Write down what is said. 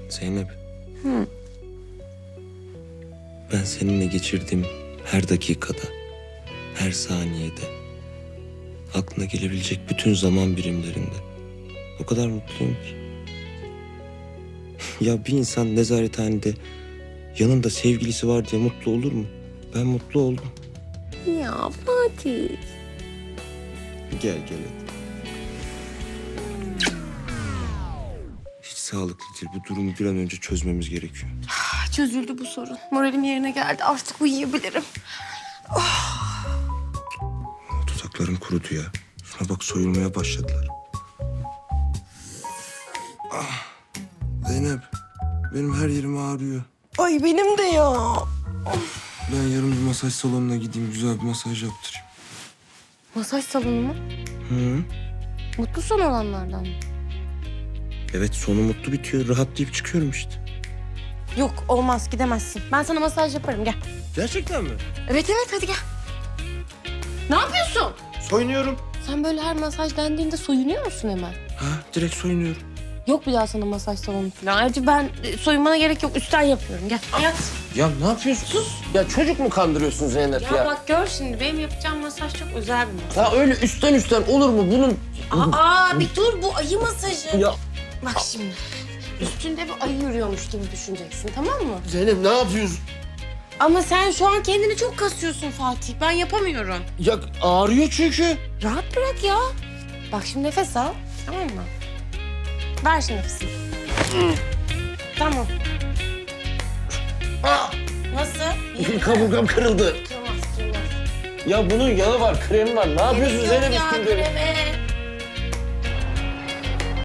Zeynep. Hı. Ben seninle geçirdiğim her dakikada, her saniyede, aklına gelebilecek bütün zaman birimlerinde o kadar mutluyum ki. Ya bir insan nezarethanede yanında sevgilisi var diye mutlu olur mu? Ben mutlu oldum. Ya Fatih. Gel hadi. Hiç sağlıklı değil. Bu durumu bir an önce çözmemiz gerekiyor. Çözüldü bu sorun. Moralim yerine geldi. Artık uyuyabilirim. Dudaklarım kurudu ya. Şuna bak, soyulmaya başladılar. Zeynep, benim her yerim ağrıyor. Ay benim de ya. Ben yarın bir masaj salonuna gideyim, güzel bir masaj yaptırayım. Masaj salonu mu? Hı? Mutlu son olanlardan mı? Evet, sonu mutlu bitiyor. Rahatlayıp çıkıyorum işte. Yok olmaz gidemezsin. Ben sana masaj yaparım gel. Gerçekten mi? Evet hadi gel. Ne yapıyorsun? Soyunuyorum. Sen böyle her masaj dendiğinde soyunuyor musun hemen? Ha, direkt soyunuyorum. Yok bir daha sana masaj salonu falan. Ayrıca ben soyunmana gerek yok. Üstten yapıyorum. Gel. Yat. Ya ne yapıyorsun? Sus. Ya çocuk mu kandırıyorsun Zeynep ya? Ya bak gör şimdi benim yapacağım masaj çok özel bir masaj. Ya öyle üstten olur mu bunun? Aa bir dur bu ayı masajı. Ya Bak şimdi. Üstünde bir ayı yürüyormuş gibi düşüneceksin tamam mı? Zeynep ne yapıyorsun? Ama sen şu an kendini çok kasıyorsun Fatih. Ben yapamıyorum. Ya ağrıyor çünkü. Rahat bırak ya. Bak şimdi nefes al. Tamam mı? Ver şimdi nefesini. Tamam. Nasıl? İyi mi? Kaburgam kırıldı. Kırmaz. Ya bunun yağı var, kremi var. Ne yapıyorsun Gerek Zeynep yok ya üstünde? kreme.